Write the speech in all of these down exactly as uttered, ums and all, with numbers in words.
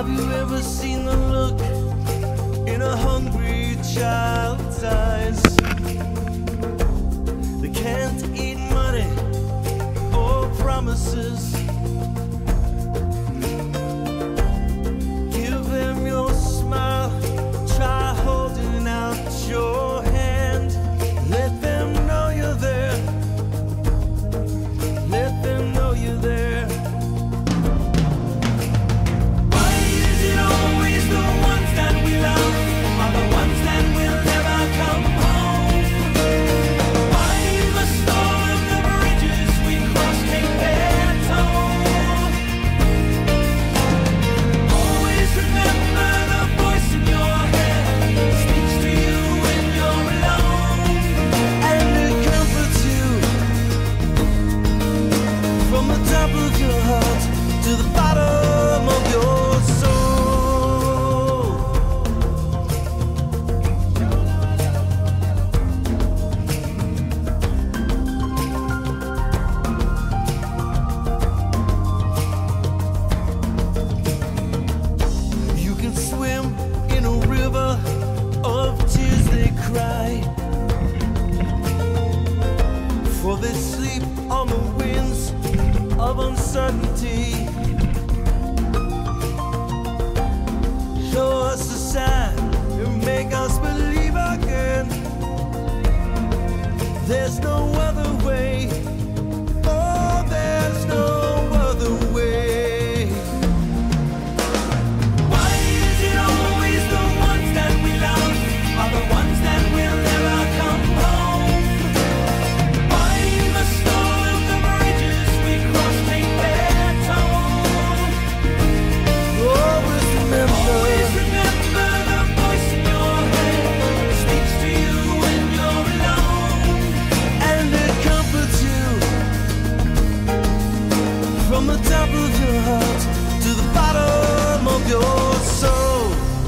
Have you ever seen the look in a hungry child's eyes? They can't eat money or promises. Give them your smile, try holding out your hand. Let them know you're there. Let them know you're there. Why is it always the ones that we love are the ones that will never come home? Why must all of the bridges we cross take their toll? Always remember the voice in your head speaks to you when you're alone, and it comforts you from the top of your heart to the bottom of your soul. You can swim in a river of tears they cry, for they sleep on the winds of uncertainty. Show us a sign and make us believe again. There's no other way. Oh, there's no other way. Why is it always the ones that we love are the ones that will never come home? Why must all of the bridges we cross take their toll? Always remember, always remember the voice in your head speaks to you when you're alone, and it comforts you from the top of your heart to the bottom of your soul.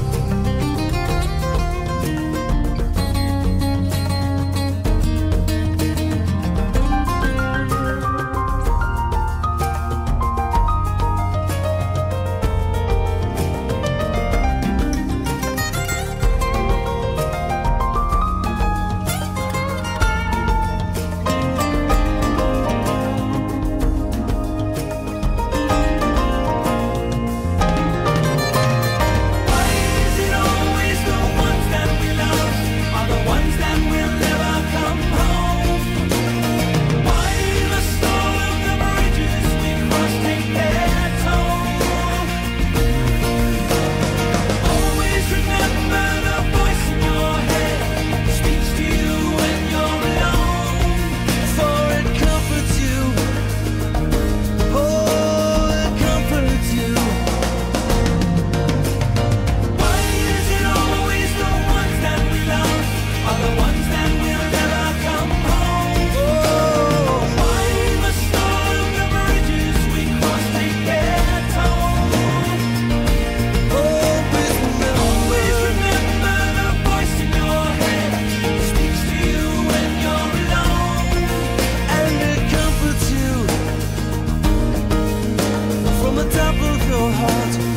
Why is it always the ones that we love are the ones that will never come home? Why must all of the bridges we cross take their toll? Always remember the voice in your head speaks to you when you're alone, for it comforts you. Oh, it comforts you. Why is it always the ones that we love are the ones that will never come home? Oh, why must all of the bridges we cross take their toll? Always remember, always remember the voice in your head speaks to you when you're alone, and it comforts you from the top of your heart